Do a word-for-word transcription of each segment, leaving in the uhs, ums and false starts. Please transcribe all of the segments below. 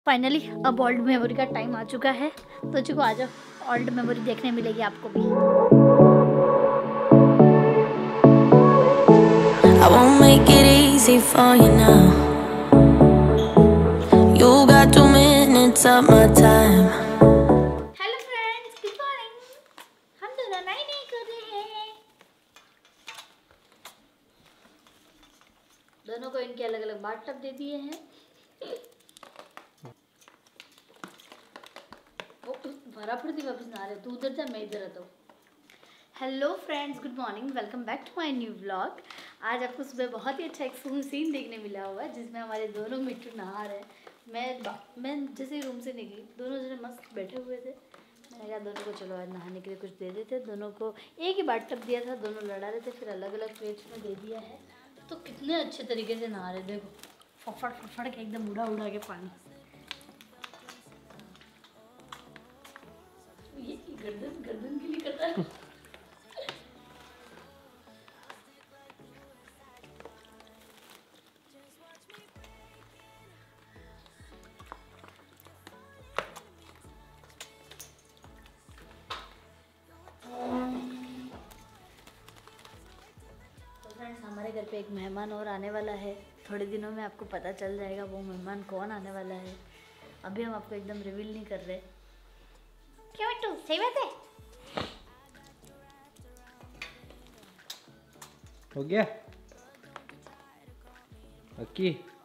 Finally अब old memory का time आ चुका है, तो चुको आ जाओ, ओल्ड मेमोरी देखने मिलेगी आपको भी। I won't make it easy for you now. You got two minutes of my time. Hello friends, good morning. हम दोनों नई नई कर रहे हैं, दोनों को इनके अलग अलग बाथटब दे दिए हैं। भरा पड़ती वापस ना रहे, तू उधर जा, मैं इधर रहता हूँ। Hello friends, good morning, welcome back to my new vlog. आज आपको सुबह बहुत ही अच्छा एक सीन देखने मिला हुआ है, जिसमें हमारे दोनों मिट्टू नहा रहे हैं। मैं मैं जैसे रूम से निकली, दोनों जने मस्त बैठे हुए थे। मैंने कहा दोनों को चलो आज नहाने के लिए कुछ दे देते। दोनों को एक ही बाथटब दिया था, दोनों लड़ा रहे थे, फिर अलग अलग प्लेट्स में दे दिया है। तो कितने अच्छे तरीके से नहा रहे, देखो फफड़ फफड़ के एकदम उड़ा उड़ा के पानी। ये गर्दन गर्दन के लिए कर रहा है। हमारे घर पे एक मेहमान और आने वाला है, थोड़े दिनों में आपको पता चल जाएगा वो मेहमान कौन आने वाला है। अभी हम आपको एकदम रिवील नहीं कर रहे। क्या बेटू, सही बात है? हो गया अक्की,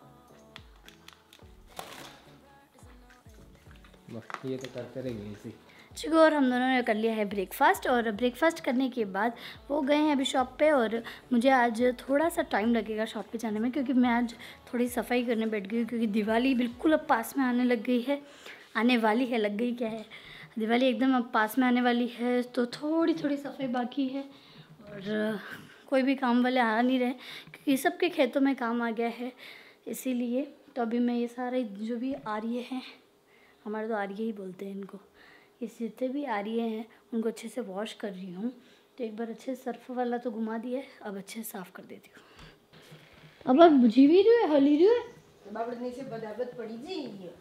ये तो करते रहेंगे इसी। चुको, और हम दोनों ने कर लिया है ब्रेकफास्ट, और ब्रेकफास्ट करने के बाद वो गए हैं अभी शॉप पे। और मुझे आज थोड़ा सा टाइम लगेगा शॉप पे जाने में, क्योंकि मैं आज थोड़ी सफाई करने बैठ गई हूँ, क्योंकि दिवाली बिल्कुल अब पास में आने लग गई है। आने वाली है, लग गई क्या है, दिवाली एकदम अब पास में आने वाली है, तो थोड़ी थोड़ी सफाई बाकी है। और कोई भी काम वाले आ नहीं रहे, क्योंकि सबके खेतों में काम आ गया है, इसीलिए। तो अभी मैं ये सारे जो भी आर्य हैं, हमारे तो आर्य ही बोलते हैं इनको, ये जितने भी आर्य हैं उनको अच्छे से वॉश कर रही हूँ। तो एक बार अच्छे सर्फ वाला तो घुमा दिया है, अब अच्छे से साफ़ कर देती हूँ। अब अब बुझी भी रही है, हली रही है, बाबड़ने से बदाबत पड़ी जी।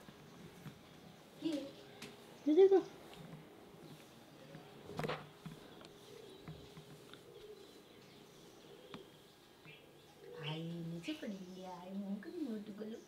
ये देखो, आई नीचे पड़ी है, आई मुंह कर मोटू गलो।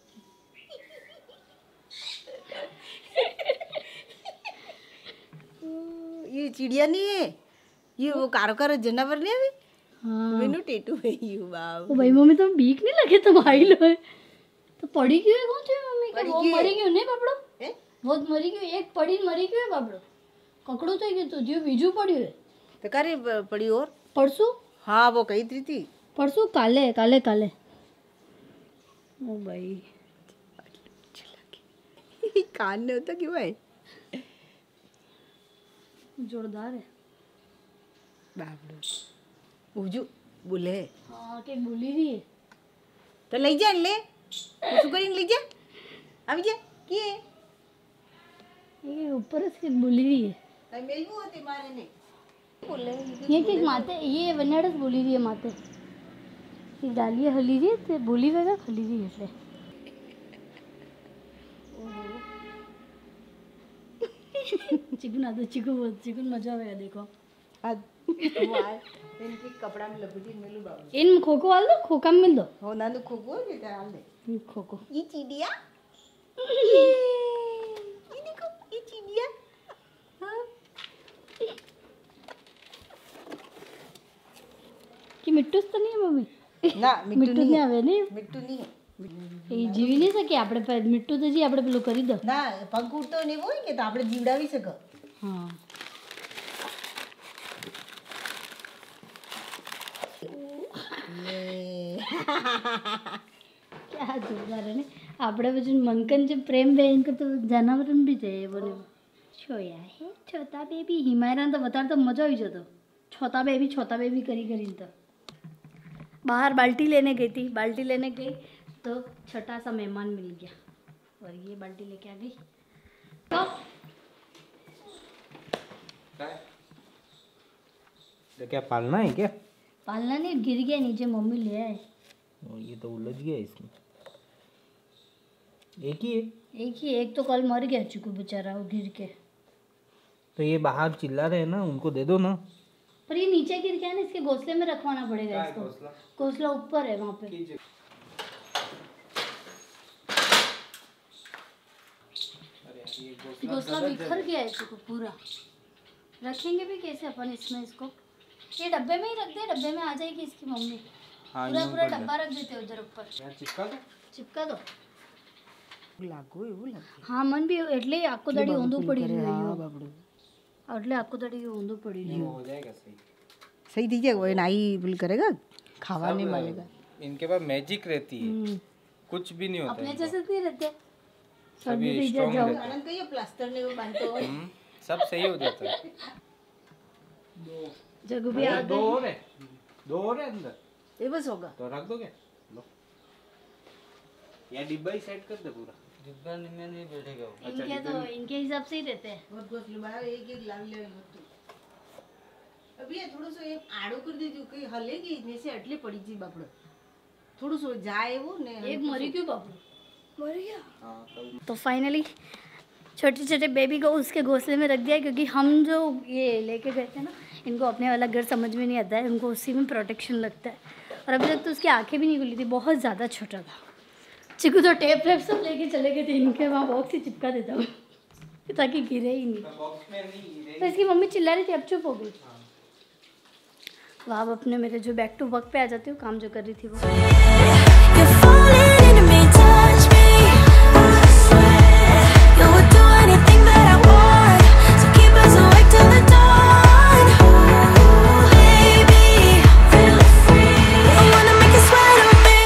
ये चिड़िया नहीं है, ये वो कारो कारो जानवर नहीं है। हाँ मैंने टेटू है यू बाप। ओ भाई मम्मी, तुम बीक नहीं लगे तुम आई लो है तो पड़ी क्यों है? कौन सी मम्मी पड़ी का वो क्यों है? मरी क्यों नहीं बाबड़ो? हैं? बहुत मरी क्यों, एक पड़ी मरी क्यों है बाबड़ो? ककड़ो तो कि तो दियो बीजू पड़ी है तो करे पड़ी और परसों। हाँ वो कही थी थी परसों काले काले काले। ओ भाई कान नहीं होता क्यों भाई? जोरदार है बाप उजू बोले हाँ के बोली रही है। तो ले जा ले कुछ करेंगे, ले जा अभी जा किए ये ऊपर से बोली रही है। तो मेरी वो होती मारे ने बोले ये किस माते, ये वन्नाडस बोली रही है माते, ये डालिए हली रही है ते बोली वेगा हली रही है એટલે चिकन आ तो चिकन चिकन मजा आएगा देखो। आज इनके कपड़ा में लपेटी मिलू बाबू। इन खोको वाल दो, खोका में मिल दो। हो ना तो खोको ये डाल दे। ये खोको, ये चिड़िया ये ये देखो ये चिड़िया। हाँ कि मिट्टू तो नहीं है मम्मी? ना मिट्टू नहीं नहीं है, आवे नहीं, मिट्टू नहीं है। એ જીવી નહીં શકે આપણે પર મિટ્ટુ તો જી આપણે પેલું કરી દો। ના પગ ઉડતો ને હોય કે તો આપણે જીવડાવી શકો। हाँ क्या जोरदार है ने આપણે પછી મંકન જે પ્રેમ બેન કે તો જનાવરન બી છે બોલે છોયા હે છોટા બેબી હિમાયરાન તો વધારે તો મજા આવી જતો। छोटा बेबी छोटा बेबी करी करी तो बाहर बाल्टी लेने गई थी, बाल्टी लेने गई तो छोटा सा मेहमान मिल गया और ये बाल्टी लेके आ गई। तो तो क्या पालना है क्या? पालना नहीं, गिर गया नीचे, मम्मी ले आए। ये तो उलझ गया इसमें। एक ही है। एक ही, एक तो कल मर गया चिकू बेचारा वो गिर के। तो ये बाहर चिल्ला रहे हैं ना, उनको दे दो ना। पर ये नीचे गिर गया ना, इसके घोंसले में रखवाना पड़ेगा इसको। घोंसला ऊपर है वहाँ पे। घोंसला बिखर गया है चिकू पूरा। रखेंगे भी कैसे अपन इसमें इसको? ये डब्बे में ही रख दे, डब्बे में आ जाएगी इसकी मम्मी। हाँ, पूरा पूरा डब्बा रख देते उधर ऊपर। यार चिपका दो। चिपका दो। લાગુ એવું લાગે. હા મન બી એટલે આખો દાડી ઊંધું પડી હા રહ્યું બાબડું. એટલે આખો દાડી ઊંધું પડી રહ્યું हो जाएगा सही। सही दीजिए वो नाई बिल करेगा खावा नहीं मारेगा. इनके पास मैजिक रहती है, कुछ भी नहीं होता अपने इनको। जैसे नहीं रहते सभी सर्दी strong जाओ रहते हैं। आनंद कहिए प्लास्टर ने वो बांधते हो. हम्म, सब सही हो जाता है। जगू भी आ दो गए और है, दो और है अंदर, ये बस होगा. तो रख दोगे? लो, या डिब्बा ही सेट कर दे पूरा। डिब्बा में नहीं बैठेगा वो। इनके तो इनके हिसाब से ही रहते हैं बहुत घोसले बना एक एक लावी ले तो अभी ये थोड़ा सा एक आड़ो कर दीजिए कहीं हलेगी जैसे अटले पड़ी थी बापड़ थोड़ा सा जाए वो ने एक मरी क्यों बाबू मर गया हाँ, कल तो फाइनली छोटे छोटे बेबी को उसके घोंसले में रख दिया क्योंकि हम जो ये लेके गए थे ना इनको अपने वाला घर समझ में नहीं आता है, उनको उसी में प्रोटेक्शन लगता है। और अभी तक तो उसकी आंखें भी नहीं खुली थी, बहुत ज़्यादा छोटा था। चिकू तो टेप वेप सब लेके चले गए थे, इनके वहाँ बॉक्स ही चिपका देता हूँ ताकि गिरे ही नहीं। बॉक्स में नहीं गिरे। तो इसकी मम्मी चिल्ला रही थी, अब चुप हो गई। वहाँ अपने मेरे जो बैक टू वर्क पे आ जाती हूँ, काम जो कर रही थी वो। You're falling into me, touch me. I swear you would do anything that I want. So keep us awake till the dawn. Ooh, baby, feel free. I wanna make you sweat on me.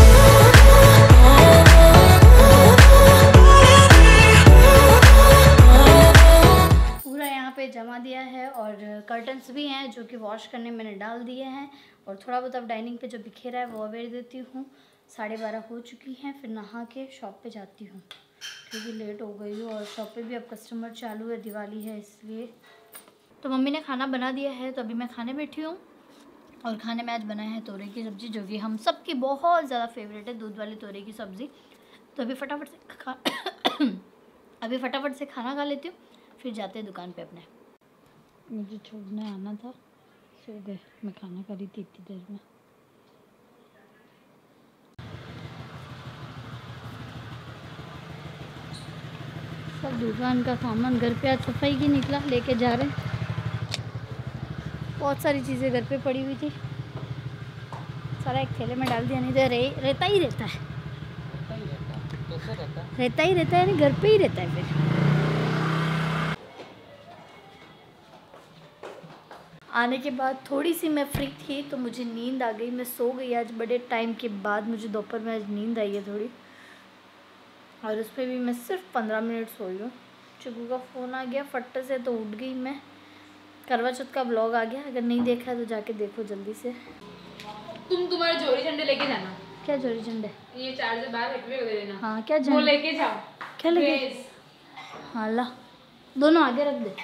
पूरा यहाँ पे जमा दिया है और curtains भी हैं जो कि वॉश करने मैंने डाल दिए हैं। और थोड़ा बहुत अब डाइनिंग पे जो बिखेरा है वो अवेयर देती हूँ। साढ़े बारह हो चुकी हैं, फिर नहा के शॉप पे जाती हूँ क्योंकि लेट हो गई हूँ। और शॉप पे भी अब कस्टमर चालू है, दिवाली है इसलिए। तो मम्मी ने खाना बना दिया है, तो अभी मैं खाने बैठी हूँ। और खाने में आज बनाया है तोरई की सब्ज़ी, जो कि हम सबकी बहुत ज़्यादा फेवरेट है, दूध वाली तोरई की सब्ज़ी। तो अभी फटाफट से खा अभी फटाफट से खाना खा लेती हूँ, फिर जाते हैं दुकान पे अपने। मुझे छोड़ने आना था, सो गए, मैं खाना खा रही थी इतनी देर में। सब दुकान का सामान घर पे आज सफाई की निकला, लेके जा रहे हैं। बहुत सारी चीज़ें घर पे पड़ी हुई थी, सारा एक थैले में डाल दिया, नहीं तो रे, रहता ही रहता है कैसे रहता है? रहता ही रहता है, घर पे ही रहता है फिर। आने के बाद थोड़ी सी मैं फ्री थी तो मुझे नींद आ गई, मैं सो गई। आज बड़े टाइम के बाद मुझे दोपहर में आज नींद आई है थोड़ी, और उस पर भी मैं सिर्फ पंद्रह मिनट सोई हूँ। चिकू का फ़ोन आ गया फट्टे से, तो उठ गई मैं। करवा चौथ का ब्लॉग आ गया, अगर नहीं देखा है तो जाके देखो जल्दी से। तुम तुम्हारे जोड़ी झंडे लेके जाना। क्या जोड़ी झंडे? ये चार्जर बाहर रख दे देना। हाँ क्या वो झंडे? लेके जाओ। क्या लेके? ड्रेस। हाँ ला, दोनों आगे रख दे।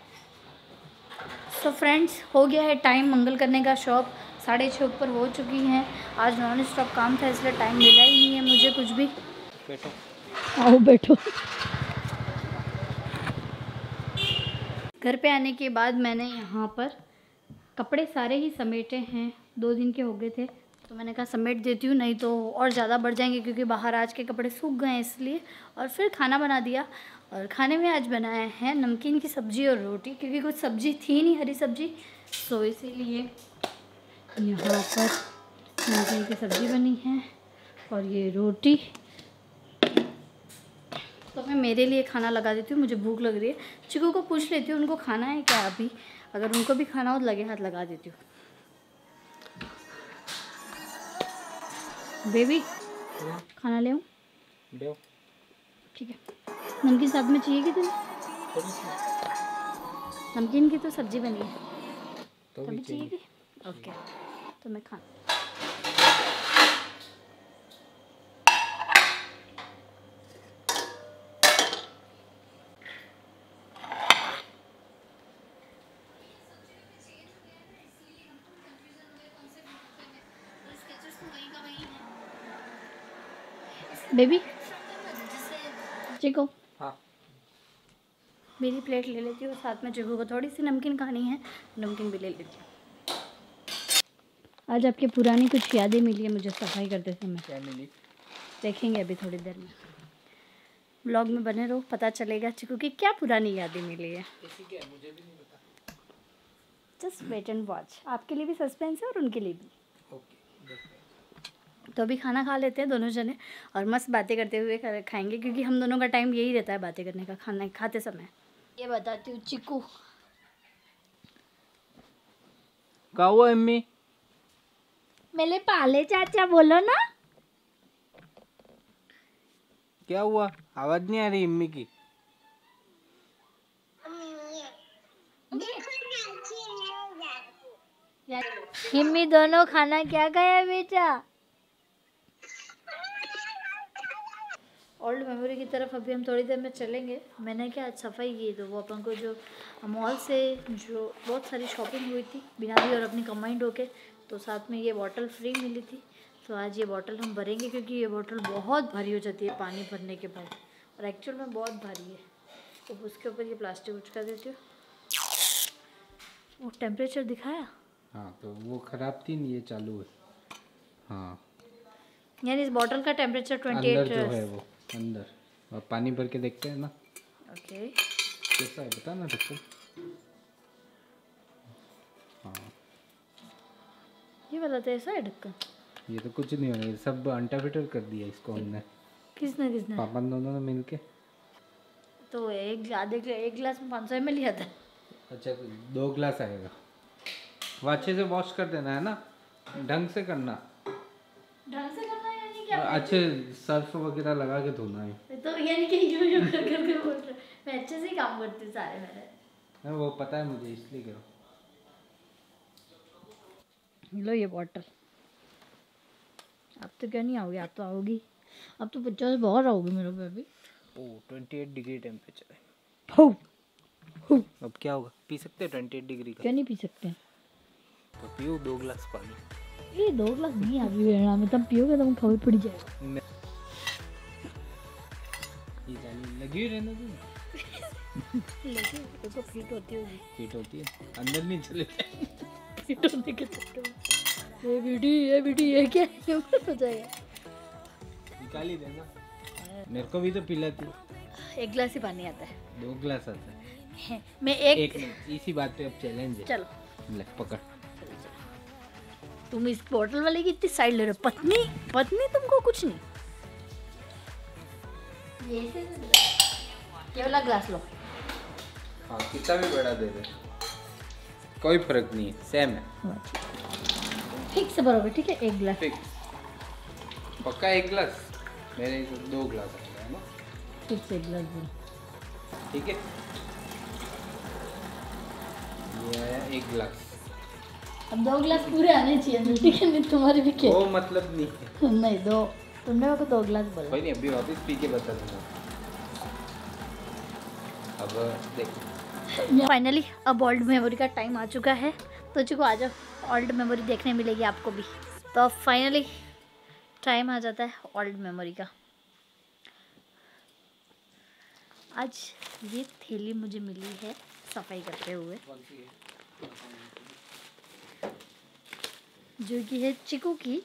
तो फ्रेंड्स, हो गया है टाइम मंगल करने का। शॉप साढ़े छः ऊपर हो चुकी हैं। आज नॉन स्टॉप काम था इसलिए टाइम मिला ही नहीं है मुझे कुछ भी। बैठो। आओ बैठो। घर पे आने के बाद मैंने यहाँ पर कपड़े सारे ही समेटे हैं, दो दिन के हो गए थे, तो मैंने कहा समेट देती हूँ, नहीं तो और ज़्यादा बढ़ जाएंगे क्योंकि बाहर आज के कपड़े सूख गए हैं इसलिए। और फिर खाना बना दिया, और खाने में आज बनाया है नमकीन की सब्ज़ी और रोटी, क्योंकि कुछ सब्ज़ी थी नहीं, हरी सब्ज़ी, तो इसीलिए यहाँ पर नमकीन की सब्ज़ी बनी है और ये रोटी। तो मैं मेरे लिए खाना लगा देती हूँ, मुझे भूख लग रही है। चिकू को पूछ लेती हूँ उनको खाना है क्या अभी, अगर उनको भी खाना हो तो लगे हाथ लगा देती हूँ। बेबी खाना ले आऊँ? दो। ठीक है। नमकीन साथ में चाहिए कि तुम्हें? नमकीन की तो सब्जी बनी है, तो तभी भी चाहिए चाहिए। कि? ओके, तो मैं खा बेबी चिको हाँ मेरी प्लेट ले लेती हूँ, साथ में चिको को थोड़ी सी नमकीन खानी है, नमकीन भी ले लेती हूँ। आज आपकी पुरानी कुछ यादें मिली है मुझे सफाई करते समय। क्या मिली? देखेंगे अभी थोड़ी देर में। व्लॉग में बने रहो, पता चलेगा चिकू की क्या पुरानी यादें मिली है। क्या है मुझे भी नहीं पता। Just wait and watch. आपके लिए भी सस्पेंस है और उनके लिए भी। ओके तो अभी खाना खा लेते हैं दोनों जने और मस्त बातें करते हुए खा- खाएंगे, क्योंकि हम दोनों का टाइम यही रहता है बातें करने का, खाना खाते समय। ये बताती हूँ चिकू क्या हुआ अम्मी? मेरे पाले चाचा बोलो ना। क्या हुआ? आवाज नहीं आ रही अम्मी की। हिम्मी दोनों खाना क्या खाया बेटा? ओल्ड मेमोरी की तरफ अभी हम थोड़ी देर में चलेंगे। मैंने क्या आज सफाई की, तो वो अपन को जो मॉल से जो बहुत सारी शॉपिंग हुई थी बिना भी और अपनी कंबाइंड होके, तो साथ में ये बॉटल फ्री मिली थी। तो आज ये बॉटल हम भरेंगे, क्योंकि ये बॉटल बहुत भारी हो जाती है पानी भरने के बाद, और एक्चुअल में बहुत भारी है। तो उसके ऊपर ये प्लास्टिक उचका देती हूँ। वो टेम्परेचर दिखाया? हाँ तो वो खराब थी नहीं, ये चालू है। हाँ यानी इस बॉटल का टेम्परेचर ट्वेंटी अंदर जो एट। है वो अंदर, और पानी भर के देखते हैं ना ओके कैसा है, बता ना देखो। हाँ ये वाला तो ऐसा है ढक्कन। ये तो कुछ नहीं होना, ये सब अंटा फिटर कर दिया इसको हमने, किसने किसने? पापा दोनों ने मिल के। तो एक आधे एक गिलास में पाँच सौ एम एल लिया था। अच्छा तो दो ग्लास आएगा। वो अच्छे से वॉश कर देना है ना, ढंग से करना, ढंग से करना है यानी क्या? अच्छे सर्फ वगैरह लगा के धोना है। तो यानी कि यूं यूं कर कर के बोल रहे हो। मैं अच्छे से ही काम करती हूँ सारे मेरे। नहीं, वो पता है मुझे, इसलिए करो। लो ये बॉटल। अब तो क्या नहीं आओगी, आप तो आओगी। अब तो पचास बाहर आओगी मेरे बेबी। ओ ट्वेंटी एट डिग्री टेम्परेचर है। हो हो अब क्या होगा, पी सकते हैं ट्वेंटी एट डिग्री का? क्या नहीं पी सकते हैं? तो पियो दो ग्लास पानी। ये दो गिलास नहीं अभी लेना, में तब पियोगे तो खबर पड़ जाएगा। मैं- ये जाली लगी हुई रहने दो। लेकिन देखो फिट होती होगी। हीट होती है, अंदर नहीं चले। फिट होने के चक्कर में ये बेटी ये बेटी ये क्या है? हो जाएगा। निकाल ही देना, मेरे को भी तो पिलाती। एक गिलास ही पानी आता है। दो ग्लास आता है। है, मैं एक, एक मिनट, इसी बात पे अब चैलेंज है। चलो ले पकड़। तुम इस बॉटल वाले की इतनी साइड ले रहे हो। पत्नी पत्नी तुमको कुछ नहीं। ये ये वाला ग्लास लो। हाँ कितना भी बड़ा दे दे, कोई फर्क नहीं है, सेम है। ठीक से भरोगे, ठीक है? एक गिलास फिक्स पक्का एक गिलास, मेरे तो दो गिलास आएगा है ना। ठीक से एक गिलास भरो। ठीक है, ये आया एक गिलास। अब दो गिलास पूरे आने चाहिए, ठीक है? नहीं तुम्हारे भी क्या? वो मतलब नहीं है। नहीं दो, तुमने मेरे को दो गिलास बोला। कोई नहीं, अभी वापस पी के बता दूंगा। अब देख फाइनली अब ओल्ड मेमोरी का टाइम आ चुका है, तो चुको आ जाओ, ओल्ड मेमोरी देखने मिलेगी आपको भी। तो फाइनली टाइम आ जाता है ओल्ड मेमोरी का। आज ये थैली मुझे मिली है सफाई करते हुए, जो कि है चिकू की।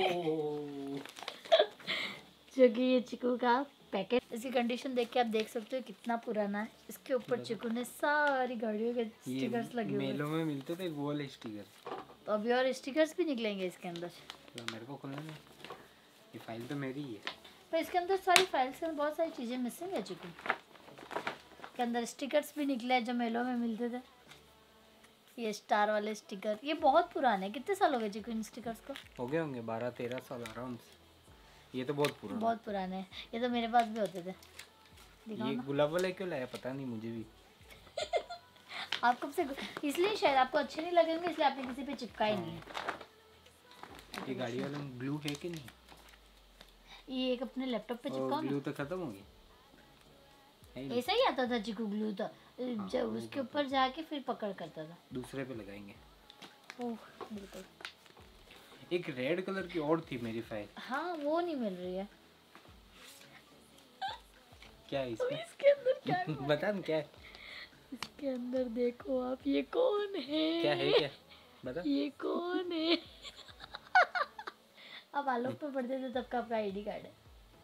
जो कि ये चिकू का पैकेट। इसकी कंडीशन देख के आप देख सकते हो कितना पुराना है। इसके ऊपर चिकू ने सारी गाड़ियों के स्टिकर्स लगे हुए हैं। मेलों में मिलते थे वॉल स्टिकर, तो अभी और स्टिकर्स भी निकलेंगे इसके अंदर। तो मेरे को खोलना है, ये फाइल तो मेरी ही है। पर इसके अंदर सारी फाइल्स में बहुत सारी चीज़ें मिसिंग है चिकू के अंदर। स्टिकर्स भी निकले हैं जो मेलों में मिलते थे, ये स्टार वाले स्टिकर। ये बहुत पुराने हैं। कितने साल हो गए चिकू इन स्टिकर्स को? हो गए होंगे बारह तेरह साल आराम से। ये तो बहुत पुराना। बहुत पुराने हैं। ये तो मेरे पास भी होते थे। दिखाओ ये ना। गुलाब वाला क्यों लाया पता नहीं मुझे भी। आप कब से? इसलिए शायद आपको अच्छे नहीं लगेंगे, इसलिए आपने किसी पे चिपका ही नहीं है। ये गाड़ी वाले में ग्लू है कि नहीं? ये एक अपने लैपटॉप पे चिपकाओ ना। ग्लू तो खत्म हो गई। है ही नहीं। ऐसा ही आता था चिकू ग्लू तो, जब उसके ऊपर जाके फिर पकड़ करता था। दूसरे पे लगाएंगे। ओह बिल्कुल। एक रेड कलर की और थी मेरी फाइल। हाँ वो नहीं मिल रही है। क्या है इसमें? इसके अंदर क्या है? बता ना क्या है? इसके अंदर देखो आप, ये कौन है? क्या है क्या? बता। ये कौन है? अब आलोक पे पढ़ते थे तब का आपका आईडी कार्ड है।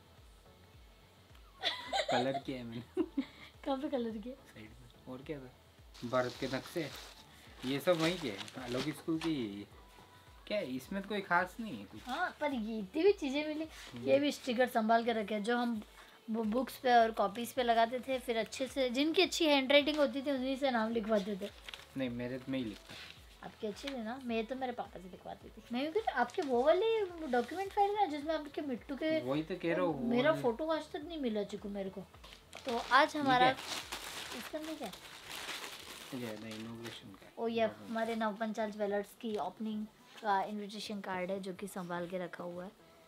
कलर किया है मैंने। कहाँ पे कलर किया? साइड में। और क्या था? भारत के नक्शे, ये सब वहीं के हैं। आलोक स्कूल की है ये। क्या है इसमें तो कोई खास नहीं है कुछ। हाँ, पर ये इतनी भी चीज़ें मिली। ये भी स्टिकर संभाल के रखे हैं, जो हम वो बुक्स पे और कॉपीज़ पे लगाते थे, फिर अच्छे से जिनकी अच्छी हैंड राइटिंग होती थी उन्हीं से नाम लिखवाते थे। नहीं, मेरे में ही लिखता। आपकी अच्छी थी ना? मैं तो मेरे पापा से लिखवाती थी। मैं भी आपके वो वाले डॉक्यूमेंट फाइल ना जिसमें आपके मिट्टू के, वही तो कह रहा हूँ। मेरा फोटो आज तक नहीं मिला चिकू मेरे को। तो आज हमारा इसका नहीं क्या इनॉग्रेशन का। ओ ये हमारे नवपंचाल ज्वेलर्स की ओपनिंग का इनविटेशन कार्ड है जो कि संभाल के रखा हुआ है।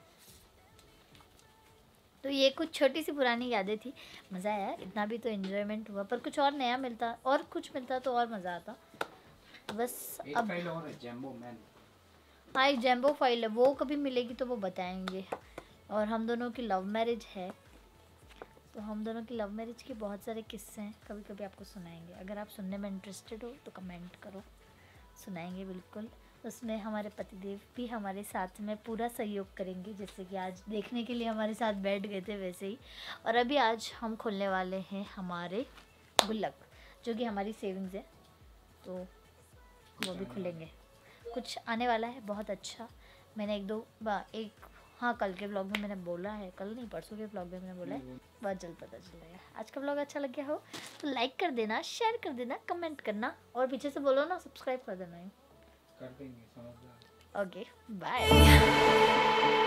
तो ये कुछ छोटी सी पुरानी यादें थी। मज़ा आया, इतना भी तो एंजॉयमेंट हुआ, पर कुछ और नया मिलता और कुछ मिलता तो और मज़ा आता। बस एक अब फाइल और है, जैम्बो मैन। हाँ, एक जैम्बो फाइल है, वो कभी मिलेगी तो वो बताएंगे। और हम दोनों की लव मैरिज है, तो हम दोनों की लव मैरिज के बहुत सारे किस्से हैं, कभी कभी आपको सुनाएंगे। अगर आप सुनने में इंटरेस्टेड हो तो कमेंट करो, सुनाएंगे बिल्कुल। उसमें हमारे पतिदेव भी हमारे साथ में पूरा सहयोग करेंगे, जैसे कि आज देखने के लिए हमारे साथ बैठ गए थे वैसे ही। और अभी आज हम खोलने वाले हैं हमारे गुल्लक, जो कि हमारी सेविंग्स है, तो वो भी खुलेंगे। कुछ आने वाला है बहुत अच्छा। मैंने एक दो बा एक हाँ कल के ब्लॉग में मैंने बोला है, कल नहीं परसों के ब्लॉग में मैंने बोला है, बहुत जल्द पता चलेगा। आज का ब्लॉग अच्छा लग गया हो तो लाइक कर देना, शेयर कर देना, कमेंट करना, और पीछे से बोलो ना सब्सक्राइब कर देना। कर देंगे, समझदार। Okay bye.